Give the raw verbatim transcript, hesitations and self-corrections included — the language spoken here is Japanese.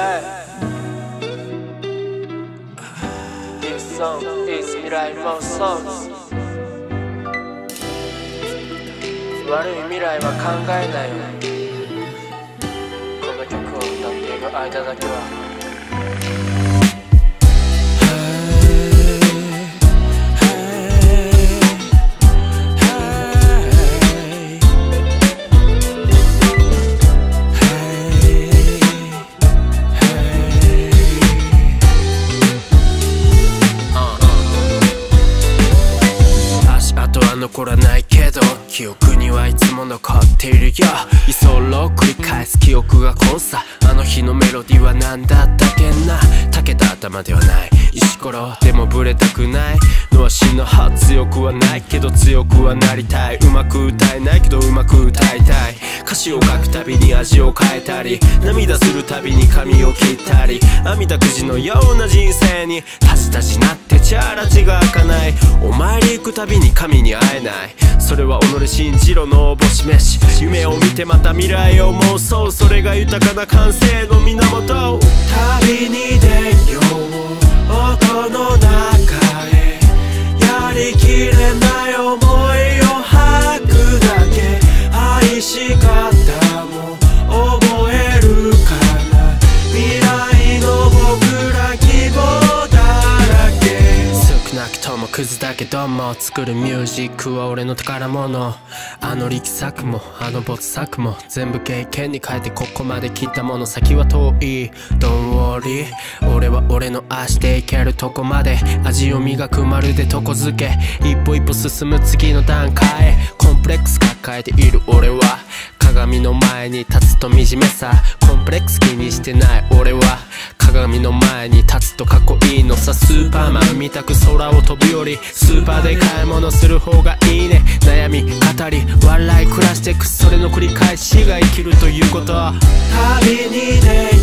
This song is 未来の songs 悪い未来は考えないよ。この曲を歌っている間だけは残らないけど記憶にはいつも残っているよ。居候繰り返す記憶がコンサ。あの日のメロディーは何だったっけな。たけた頭ではない石ころでもブレたくないのは死の歯。強くはないけど強くはなりたい。うまく歌えないけどうまく歌いたい。歌詞を書くたびに味を変えたり涙するたびに髪を切ったりあみだくじのような人生にタジタジなってちゃらちが開かない。お参り行くたびに神に会えない。それは己信じろのぼし飯。夢を見てまた未来を妄想。それが豊かな感性の源。旅に出よう音の中へ。やりきれない想いを吐くだけ。愛し方も覚えるかな。未来の僕ら希望だらけ。少なくともクズだけども作るミュージックは俺の宝物。あの力作もあの没作も全部経験に変えてここまで来たもの。先は遠い Don't worry 俺は俺の足で行けるとこまで。味を磨くまるで床漬け。一歩一歩進む次の段階へ。コンプレックス抱えている俺は鏡の前に立つと惨めさ。コンプレックス気にしてない俺は鏡の前に立つとかっこいいのさ。スーパーマンみたく空を飛ぶよりスーパーで買い物する方がいいね。悩み語り笑い暮らしてくそれの繰り返しが生きるということ。旅に出